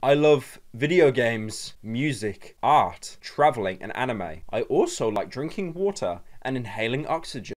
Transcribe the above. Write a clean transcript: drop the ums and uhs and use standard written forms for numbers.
I love video games, music, art, traveling, and anime. I also like drinking water and inhaling oxygen.